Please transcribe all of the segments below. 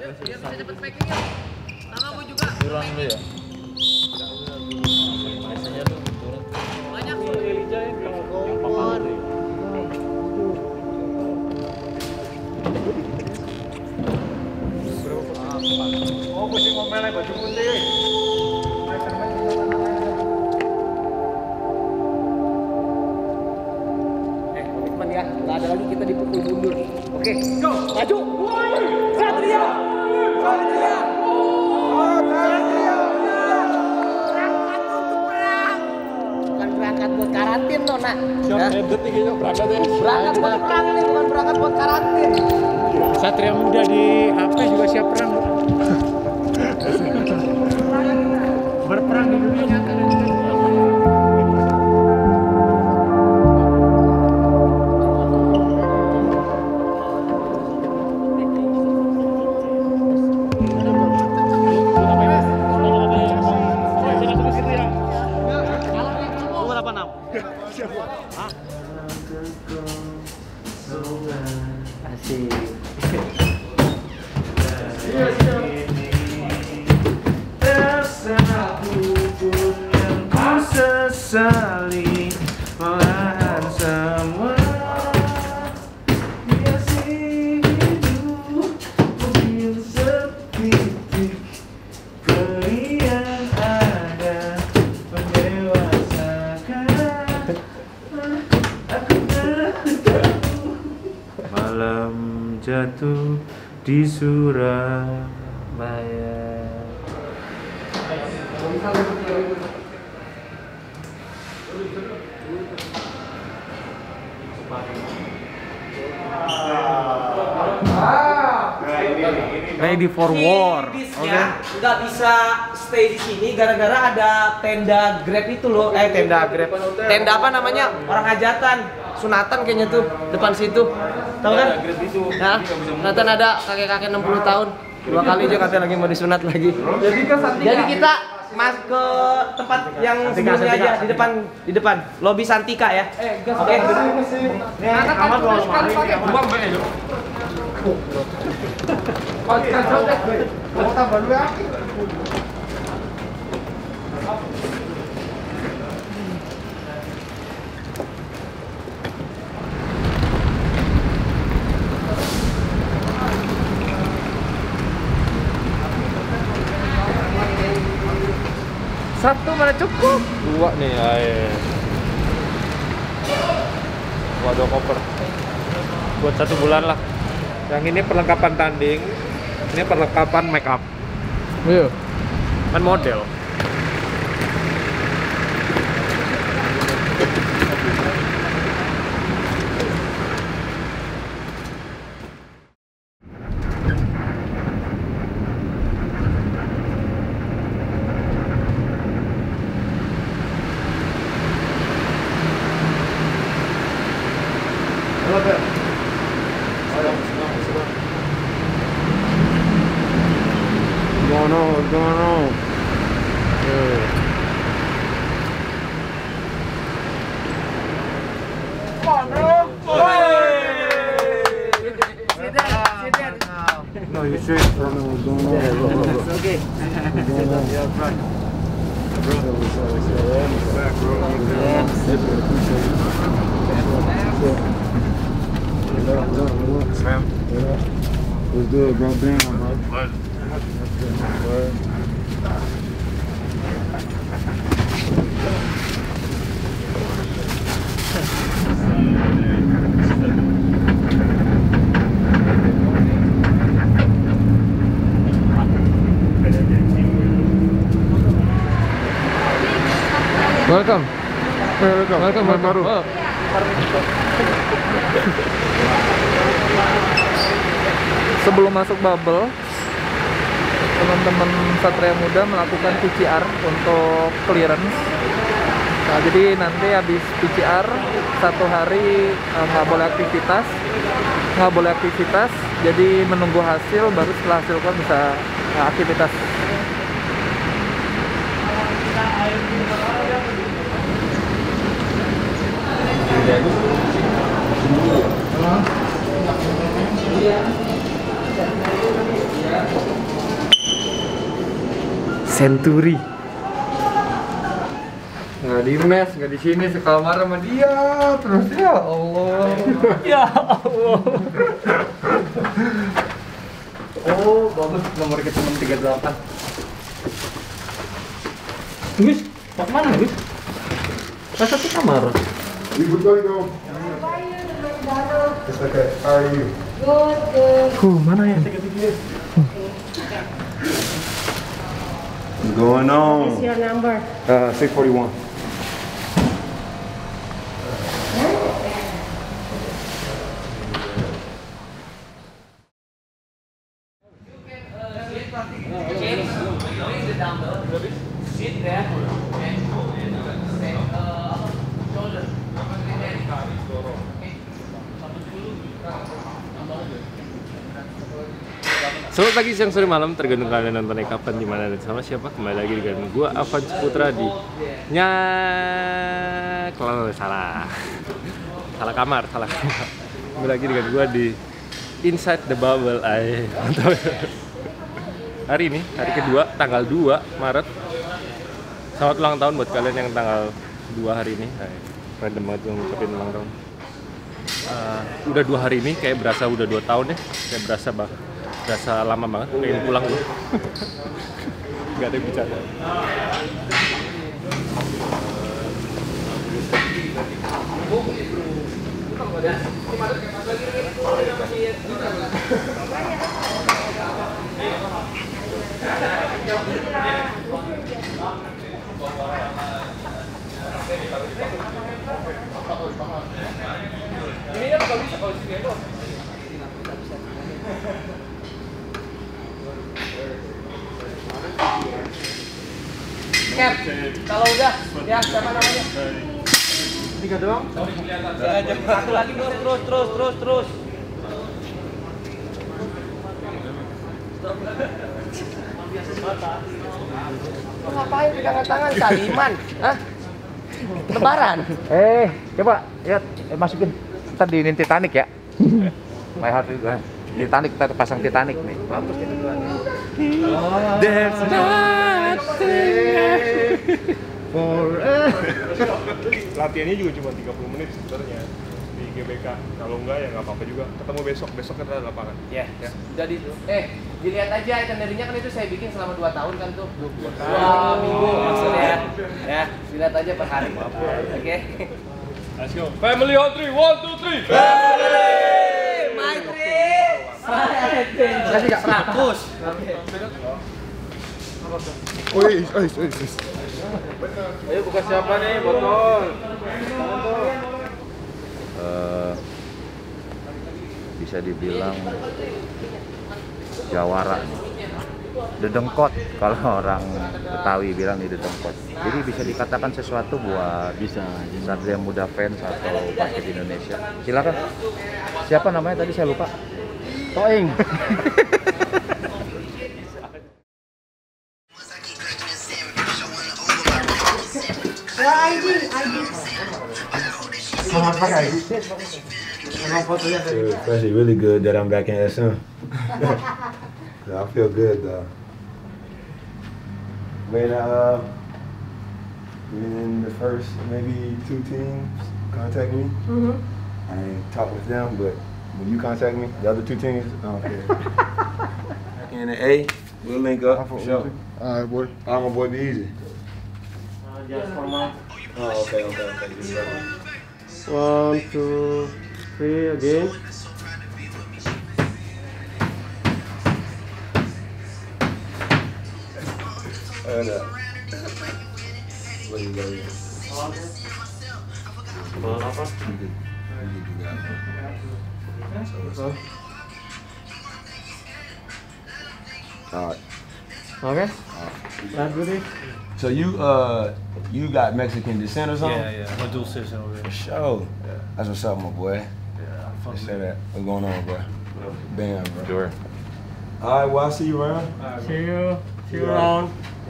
biar bisa cepet packing ya. Sama gue juga. Turun dulu ya. Biasanya tuh turun. Banyak. Oh, kucing ngomel baju putih. Komitmen ya, nggak ada lagi kita dipukul mundur. Oke, go, maju. Satria, Satria. Berangkat untuk perang. Bukan berangkat buat karantin, Nona. Siapa detik itu berangkat ya? Berangkat buat perang nih, bukan berangkat buat karantin. Satria Muda di HP juga siap perang. Berperang di dunia nyata. Berapa 6? Asik. Sesali malahan semua biasa hidup mungkin sepitik peri yang ada mendewasakan aku tahu malam jatuh di Surabaya. Ready for war. Oke. Nggak bisa stay di sini gara-gara ada tenda Grab itu loh. Tenda Grab. Tenda apa namanya? Orang hajatan, sunatan kayaknya tuh depan situ. Tahu kan? Nah, sunatan ada kakek-kakek 60 tahun. 2 kali aja katanya lagi mau disunat lagi. Jadi kita mas ke tempat yang sebelumnya aja di depan lobi Santika ya. Oke. Amat dua lemari. Buang banyak yuk. Tambah dulu ya. Satu mana cukup? 2 nih, air. Waduh koper. Buat 1 bulan lah. Yang ini perlengkapan tanding, ini perlengkapan make up. Iya. Kan model. What's going on? No, you straight. I don't know what's going on. It's okay. What's good, bro? Damn, bro. Welcome. Welcome baru. Sebelum masuk bubble, teman-teman Satria Muda melakukan PCR untuk clearance. Nah, jadi nanti habis PCR 1 hari nggak boleh aktivitas, jadi menunggu hasil, baru setelah hasil kan bisa aktivitas. Century. Nggak di mes, nggak di sini, sekamar sama dia terus, ya Allah. Ya Allah. Oh, bagus, nomor kita 38. Gus, mau kemana Gus? Pas satu kamar. We would like to go. It's okay. How are you? Mana ya? What's going on? What's your number? 641. Selamat pagi, siang, sore, malam, tergantung kalian nontonnya kapan, dimana, dan sama siapa. Kembali lagi dengan gua Afan Ciputra di kalau salah kamar. Kembali lagi dengan gua di Inside the Bubble. Hari ini, hari kedua, tanggal 2 Maret. Selamat ulang tahun buat kalian yang tanggal 2 hari ini. Random banget yang ngucapin ulang tahun. Udah 2 hari ini, kayak berasa udah 2 tahun deh. Kayak berasa lama banget, pengen pulang gue. Gak ada yang bercanda. Cap, kalau udah, ya siapa namanya? 3 doang? Satu lagi terus. Lu ngapain pegangan tangan saliman? Hah? Lebaran? Coba lihat, masukin. Ntar di Titanic ya. My heart juga. Titanic, kita pasang Titanic nih. Bagus itu tuan. There's nothing Latihannya juga cuma 30 menit sebenarnya di GBK. Kalau enggak ya nggak apa-apa juga. Ketemu besok kita ada lapangan. Ya. Udah dilihat aja itinerinya kan itu saya bikin selama 2 tahun kan tuh. 2 minggu maksudnya. Ya, dilihat aja per hari. Oke. Let's go. Family on 3, 1, 2, 3. Maitri. Kasih enggak 100. Wait. Ayo buka siapa nih botol? Bisa dibilang jawara nih. Dedengkot kalau orang Betawi bilang ini dedengkot. Jadi bisa dikatakan sesuatu buat Satria Muda fans atau basket Indonesia. Silakan. Siapa namanya tadi saya lupa. Toing. It's actually really good that I'm back in SM. Yeah, I feel good though. When the first maybe 2 teams contact me, I ain't talk with them, but when you contact me, the other 2 teams, I don't care. Back in the A, we'll link up for sure. All right, boy. My boy be easy. Oh, okay. 1, 2, 3 again. And what do you got here? All right. Okay. That's good. So you got Mexican descent or something? Yeah. I'm a dual citizen over For here. sure. That's what's up, my boy. Yeah. Let's say that. What's going on, bro? Bam, bro. Sure. All right, well, I'll see you around. See you Yeah. around.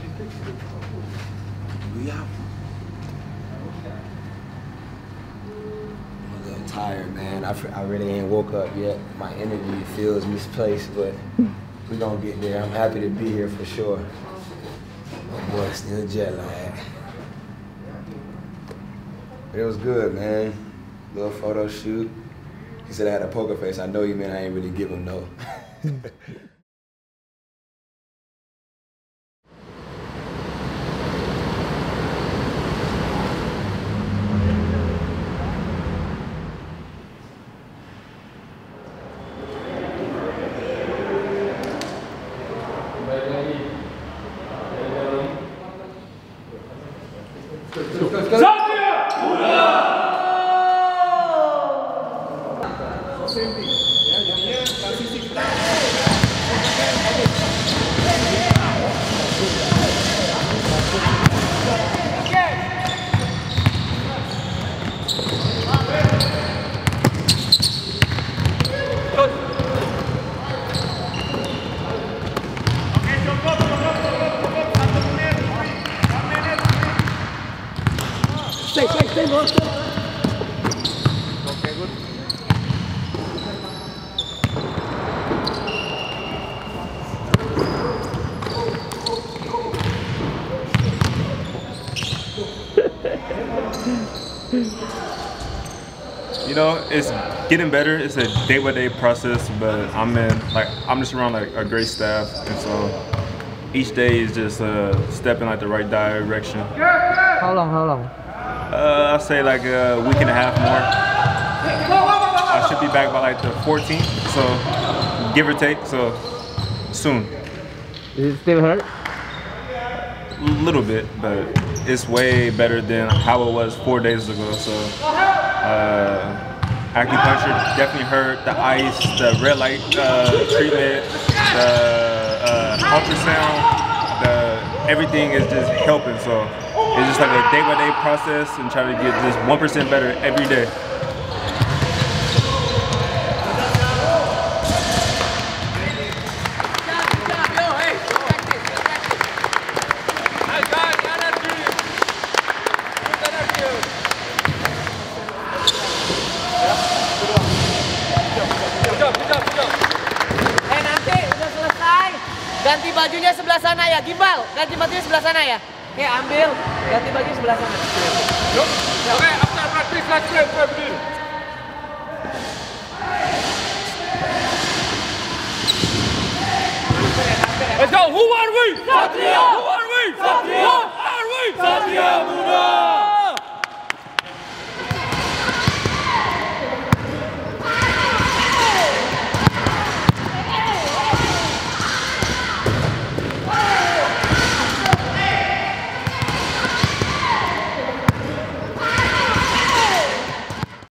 We out. I'm a little tired, man. I really ain't woke up yet. My energy feels misplaced, but we're gonna get there. I'm happy to be here for sure. Boy, still jet lag. It was good, man. Little photo shoot. He said I had a poker face. I know he meant I ain't really give him no. You know, it's getting better. It's a day-by-day process, but I'm just around like a great staff, and so each day is just a step in like the right direction. How long? I'll say like a week and a half more. I should be back by like the 14th, so give or take, so soon. Is it still hurt? A little bit, but it's way better than how it was 4 days ago. So acupuncture definitely hurt. The ice, the red light treatment, the ultrasound, everything is just helping. So it's just like a day-by-day process and try to get just 1% better every day. Ganti bajunya sebelah sana ya, Gimbal. Ganti bajunya sebelah sana ya. Oke, ambil. Ganti baju sebelah sana. Oke, after practice, let's play. Let's go. Who are we? Satria. Who are we? Satria. Who are we? Satria Muda.